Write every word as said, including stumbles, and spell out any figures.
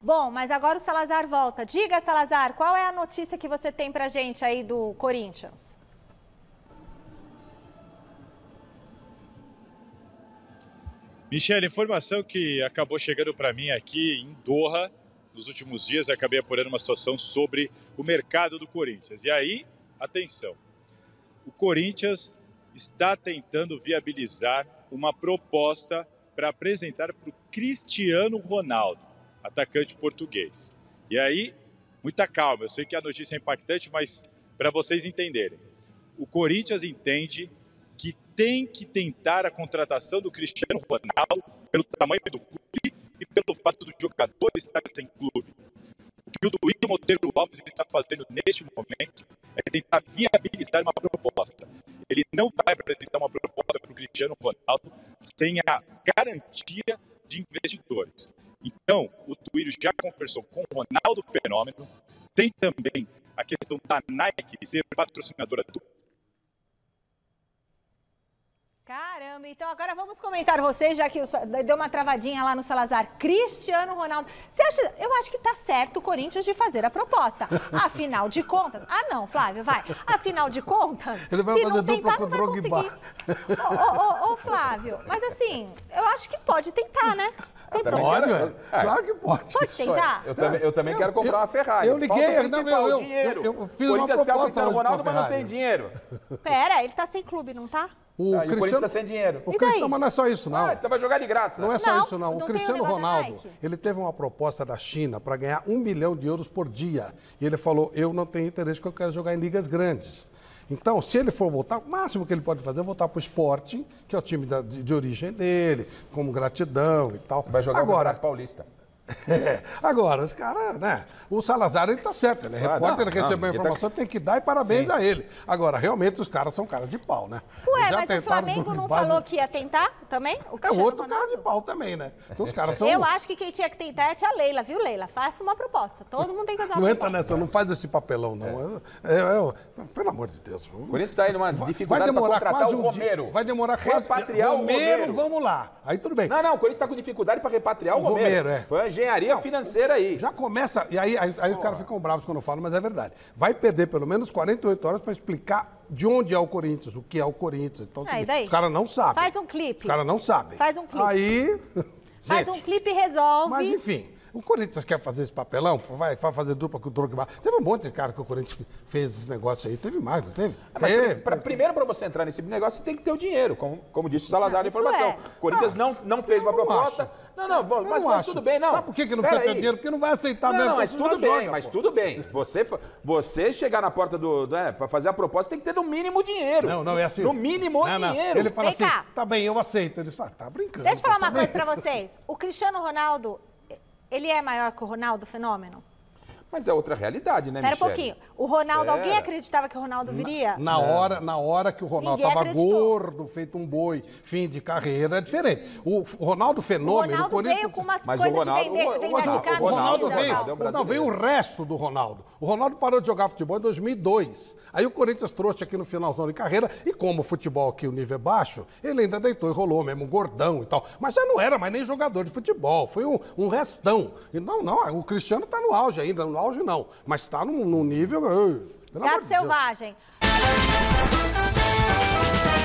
Bom, mas agora o Salazar volta. Diga, Salazar, qual é a notícia que você tem pra gente aí do Corinthians? Michele, informação que acabou chegando para mim aqui em Doha nos últimos dias, acabei apurando uma situação sobre o mercado do Corinthians. E aí, atenção, o Corinthians está tentando viabilizar uma proposta para apresentar para o Cristiano Ronaldo, atacante português. E aí, muita calma, eu sei que a notícia é impactante, mas para vocês entenderem, o Corinthians entende que tem que tentar a contratação do Cristiano Ronaldo pelo tamanho do clube e pelo fato do jogador estar sem clube. O que o Duílio Monteiro Lopes está fazendo neste momento é tentar viabilizar uma proposta. Ele não vai apresentar uma proposta para o Cristiano Ronaldo sem a garantia de investidores. Então, o Duílio já conversou com o Ronaldo Fenômeno, tem também a questão da Nike ser patrocinadora do Caramba, então agora vamos comentar vocês, já que deu uma travadinha lá no Salazar. Cristiano Ronaldo, você acha, eu acho que tá certo o Corinthians de fazer a proposta. Afinal de contas, ah não, Flávio, vai. Afinal de contas, ele vai se fazer não tentar, com não vai conseguir. Ô, ô, ô, ô, Flávio, mas assim, eu acho que pode tentar, né? Tem pode, é. Claro que pode. Pode tentar? Eu também, eu também eu, quero comprar eu, uma Ferrari. Eu liguei, não, eu, eu, dinheiro. eu, eu fiz o uma Corinthians quer o proposta Cristiano hoje Ronaldo, pra mas não Ferrari. tem dinheiro. Pera, ele tá sem clube, não tá? O, ah, Cristiano, e o Corinthians tá sem dinheiro. O Cristiano, mas não é só isso, não. Ah, então vai jogar de graça. Não é só não, isso, não. não O Cristiano Ronaldo, Nike. ele teve uma proposta da China para ganhar um milhão de euros por dia. E ele falou, eu não tenho interesse porque eu quero jogar em ligas grandes. Então, se ele for voltar, o máximo que ele pode fazer é voltar para o Sporting, que é o time da, de, de origem dele, como gratidão e tal. Vai jogar Agora, o Campeonato Paulista. É, agora, os caras, né? O Salazar, ele tá certo, ele é Ah, repórter, não, ele recebeu não, a informação, tá... tem que dar e parabéns Sim. a ele. Agora, realmente, os caras são caras de pau, né? Ué, Já mas o Flamengo não base... falou que ia tentar também? O É outro Ronaldo? cara de pau também, né? Então, os caras são... Eu acho que quem tinha que tentar é a tia Leila, viu, Leila? Faça uma proposta. Todo mundo tem que fazer uma Não proposta. entra nessa, não faz esse papelão, não. É. É, é, é, pelo amor de Deus. O Corinthians está aí numa dificuldade para contratar quase o um Romero. Dia, vai demorar quase... Repatriar o Romero. vamos lá. Aí tudo bem. Não, não, o Corinthians está com dificuldade para repatriar o, O Romero. Romero, é. Foi uma engenharia Não, financeira aí. Já começa, e aí, aí, aí os caras ficam bravos quando eu falo, mas é verdade. Vai perder pelo menos quarenta e oito horas para explicar de onde é o Corinthians, o que é o Corinthians. Então, Ah, e daí? os caras não sabem. Faz um clipe. Os caras não sabem. Faz um clipe. Aí... Faz gente, um clipe e resolve. Mas enfim, o Corinthians quer fazer esse papelão, vai, vai fazer dupla com o Drogba. Teve um monte de cara que o Corinthians fez esses negócios aí. Teve mais, não teve? Ah, mas teve, pra, teve. Primeiro, para você entrar nesse negócio, você tem que ter o dinheiro, como, como disse o Salazar na Isso informação. é. O Corinthians não, não fez uma eu não proposta. acho. Não, não, bom, Eu mas, não mas acho. tudo bem, não. Sabe por que, que não Pera precisa ter aí. dinheiro? Porque não vai aceitar Não, mesmo. não, mas então tudo você já bem, joga, mas pô. tudo bem. Você, você chegar na porta do... Né, para fazer a proposta, tem que ter no mínimo dinheiro. Não, não, é assim. No mínimo não, não. dinheiro. Ele fala Vem assim, cá. tá bem, eu aceito. Ele fala, tá brincando. Deixa eu falar uma saber. coisa pra vocês. O Cristiano Ronaldo, ele é maior que o Ronaldo Fenômeno? Mas é outra realidade, né, Pera um Michele? pouquinho. O Ronaldo, Pera. alguém acreditava que o Ronaldo viria? Na hora, na hora que o Ronaldo Ninguém estava acreditou. gordo, feito um boi, fim de carreira, é diferente. O F- Ronaldo O Fenômeno... Ronaldo Corinthians- veio com umas Mas o coisas Ronaldo- de vender, o- vender o- de o camisa. O Ronaldo Camisa, veio, Ronaldo é um não, veio o brasileiro. resto do Ronaldo. O Ronaldo parou de jogar futebol em dois mil e dois. Aí o Corinthians trouxe aqui no finalzão de carreira e como o futebol aqui, o nível é baixo, ele ainda deitou e rolou mesmo, gordão e tal. Mas já não era mais nem jogador de futebol, foi um, um restão. E não, não, o Cristiano está no auge ainda, no auge não, mas está num, num nível... ai, pelo amor Gato de Deus. selvagem.